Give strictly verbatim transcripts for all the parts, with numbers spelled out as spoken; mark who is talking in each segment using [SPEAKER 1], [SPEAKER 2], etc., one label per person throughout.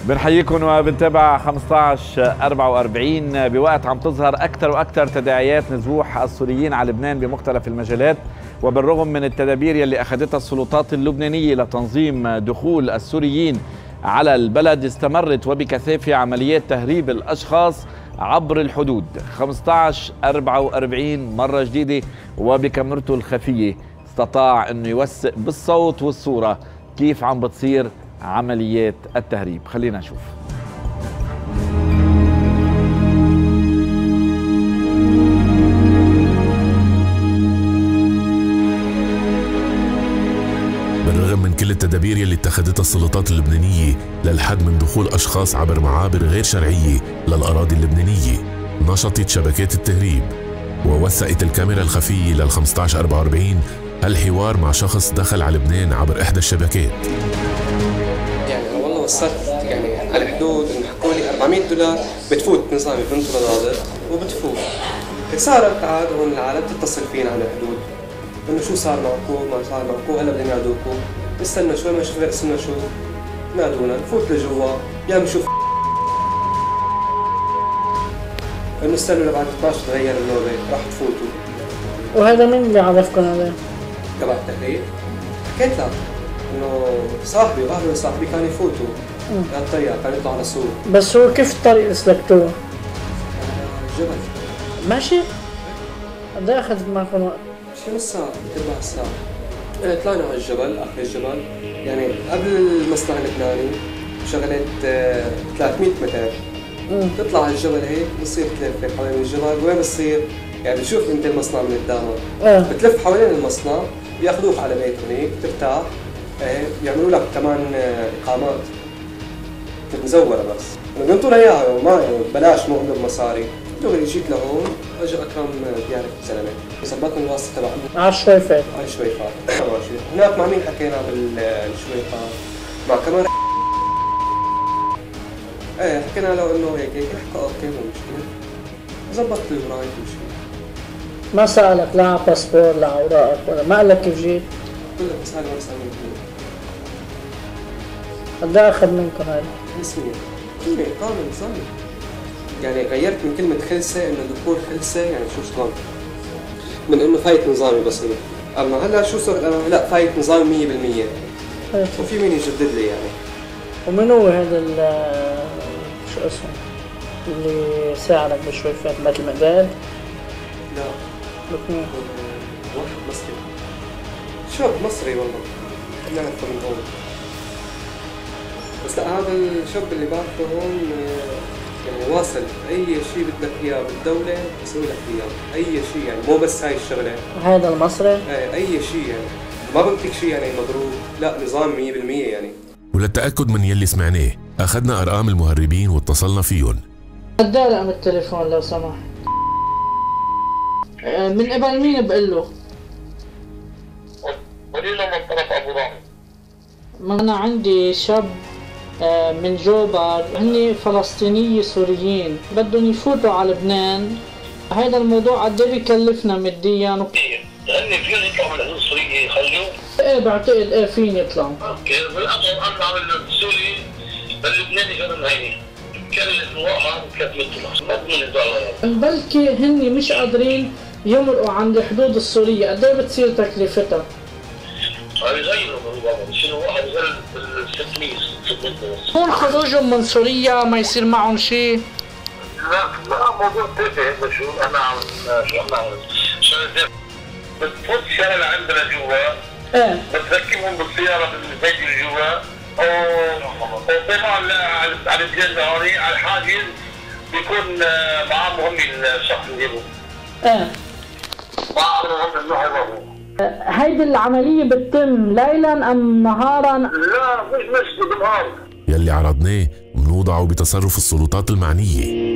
[SPEAKER 1] بنحييكم وبنتابع خمسة عشر أربعة وأربعين بوقت عم تظهر أكثر وأكثر تداعيات نزوح السوريين على لبنان بمختلف المجالات. وبالرغم من التدابير يلي أخذتها السلطات اللبنانية لتنظيم دخول السوريين على البلد، استمرت وبكثافة عمليات تهريب الأشخاص عبر الحدود. خمسة عشر أربعة وأربعين مرة جديدة وبكاميرته الخفية استطاع أنه يوثق بالصوت والصورة كيف عم بتصير عمليات التهريب. خلينا نشوف.
[SPEAKER 2] بالرغم من كل التدابير يلي اتخذتها السلطات اللبنانية للحد من دخول أشخاص عبر معابر غير شرعية للأراضي اللبنانية، نشطت شبكات التهريب ووثقت الكاميرا الخفية لل خمسة عشر أربعة وأربعين الحوار مع شخص دخل على لبنان عبر إحدى الشبكات.
[SPEAKER 3] يعني أنا والله وصلت يعني على حدود إنه حكوا لي أربعمية دولار بتفوت نظامي بنت رضاضة وبتفوت. صارت عاد هون العالم تتصل فينا على الحدود إنه شو صار معكم ما صار معكم، هلا بدنا ننادوكم، استنى شوي ما شوف اسمنا شو، نادونا نفوت لجوا يا بنشوف إنه استنوا لبعد اثنعش تغير النوبة راح تفوتوا.
[SPEAKER 4] وهذا مين اللي عرفكم عليه؟
[SPEAKER 3] تبع التهريب؟ حكيت لك إنه صاحبي وأهله صاحبي كانوا يفوتوا بهالطريقة، كانوا يطلعوا على سوق.
[SPEAKER 4] بس هو كيف الطريق اللي سلكتوه؟
[SPEAKER 3] الجبل
[SPEAKER 4] ماشي؟ قد ايه أخذت معكم وقت؟
[SPEAKER 3] شي نص ساعة تربع ساعة. يعني طلعنا على الجبل آخر الجبل، يعني قبل المصنع اللبناني شغلة ثلاثمية متر. تطلع على الجبل هيك بتصير تلف حوالين الجبل، وين بتصير؟ يعني بتشوف انت المصنع من قدامك، أه. بتلف حوالين المصنع بياخذوك على بيت هنيك ترتاح، ايه بيعملوا لك كمان اقامات مزوره بس بنطوا اياها ما يعني بلاش مو انه بمصاري. دغري جيت لهون اجى اكرم بيعرف زلمه ظبطنا الواسطه تبعنا
[SPEAKER 4] على الشويفات.
[SPEAKER 3] على الشويفات ماشي. هناك مع مين حكينا بالشويفات؟ مع كمان ايه حكينا له انه هيك هيك حكى اوكي مو مشكله، ظبطت لي وراي كل شيء.
[SPEAKER 4] ما سألك لا على باسبور لا اوراقك ولا ما قال لك كيف جيت؟
[SPEAKER 3] قلت له بس هذا ما بسألني كثير.
[SPEAKER 4] قد ايه اخذ منكم هاي؟
[SPEAKER 3] خمسمية كلمة إقامة نظامي. يعني غيرت من كلمة خلسة إنه دكتور خلسة يعني شو شلون؟ من إنه فايت نظامي بسيط، أما هلا شو صار أنا لا فايت نظامي مية بالمية. وفي مين يجدد لي يعني.
[SPEAKER 4] ومن هو هذا ال شو اسمه؟ اللي ساعدك بشويفات مثل مقداد؟
[SPEAKER 3] لا
[SPEAKER 4] بكمين؟
[SPEAKER 3] واحد مصري شاب مصري والله نعرفه من هون، بس لا هذا الشاب اللي بعرفه هون يعني واصل أي شيء بدك إياه بالدولة بسوي لك إياه، أي شيء يعني مو بس هاي الشغلة.
[SPEAKER 4] هذا المصري؟
[SPEAKER 3] ايه أي شيء يعني ما بمتك شيء يعني مضروب، لا نظام مية بالمية يعني.
[SPEAKER 2] وللتأكد من يلي سمعناه أخذنا أرقام المهربين واتصلنا فيهم.
[SPEAKER 4] قد ايه رقم التليفون لو سمحت؟ من قبل مين بقول له؟
[SPEAKER 5] قولي له من طرف ابو ظبي.
[SPEAKER 4] انا عندي شاب من جوبر، هني فلسطينية سوريين بدهم يفوتوا على لبنان. هذا الموضوع قد ايه بكلفنا ماديا؟
[SPEAKER 5] لاني فيهم يطلعوا من الحدود السورية يخلوا؟
[SPEAKER 4] ايه بعتقد ايه فين يطلعوا.
[SPEAKER 5] اوكي بالاطول انا عامل السوري اللبناني كانوا هيني كلف الواحد ثلاثمية دولار مضمون الدولار.
[SPEAKER 4] بلكي هني مش قادرين يمرقوا عن الحدود السورية، قد ايه بتصير تكلفتها؟
[SPEAKER 5] يغيروا بابا بصيروا واحد غير ال ستمية ستمية بس.
[SPEAKER 4] هون خروجهم من سوريا ما يصير معهم شيء؟
[SPEAKER 5] لا لا موضوع تافه بشوف انا عم شو عم بعمل شغله بتفوت شغله عندنا جوا
[SPEAKER 4] ايه
[SPEAKER 5] بتركبهم بالسياره بالبيت اللي جوا وطبعا على الجنة هوني على الحاجز بيكون معاه مهم الشخص اللي جيبه.
[SPEAKER 4] ايه
[SPEAKER 5] معاه مهم انه هو.
[SPEAKER 4] هيدي العملية بتتم ليلا ام نهارا؟
[SPEAKER 5] لا مش مش بالنهار.
[SPEAKER 2] يلي عرضناه بنوضعه بتصرف السلطات المعنية.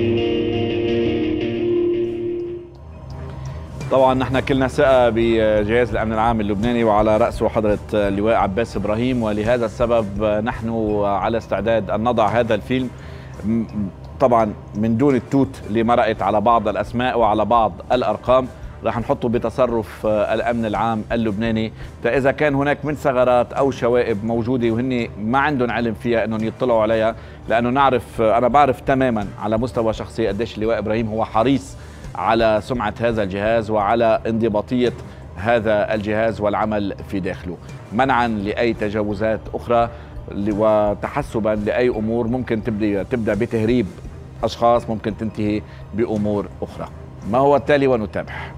[SPEAKER 1] طبعا نحن كلنا ثقة بجهاز الأمن العام اللبناني وعلى رأسه حضرة اللواء عباس إبراهيم، ولهذا السبب نحن على استعداد أن نضع هذا الفيلم طبعا من دون التوت اللي مرقت على بعض الأسماء وعلى بعض الأرقام، راح نحطه بتصرف الأمن العام اللبناني، فإذا كان هناك من ثغرات أو شوائب موجودة وهن ما عندهم علم فيها أنهم يطلعوا عليها، لأنه نعرف، أنا بعرف تماما على مستوى شخصي قديش اللواء إبراهيم هو حريص على سمعة هذا الجهاز وعلى انضباطية هذا الجهاز والعمل في داخله، منعا لأي تجاوزات أخرى وتحسبا لأي أمور ممكن تبدأ تبدأ بتهريب أشخاص، ممكن تنتهي بأمور أخرى. ما هو التالي ونتابع.